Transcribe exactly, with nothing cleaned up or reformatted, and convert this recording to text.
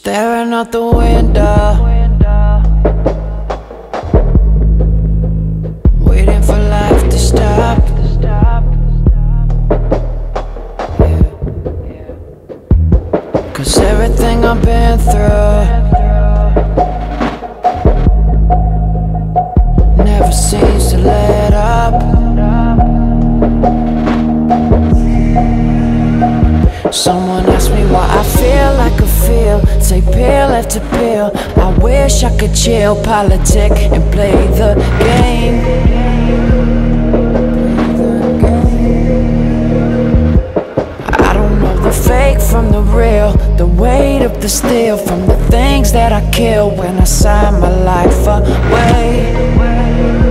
Staring out the window, waiting for life to stop. Cause everything I've been through never seems to let up. Someone asked me why I feel like I feel, take pill after pill. I wish I could chill, politic and play the game. I don't know the fake from the real, the weight of the steel from the things that I kill when I sign my life away.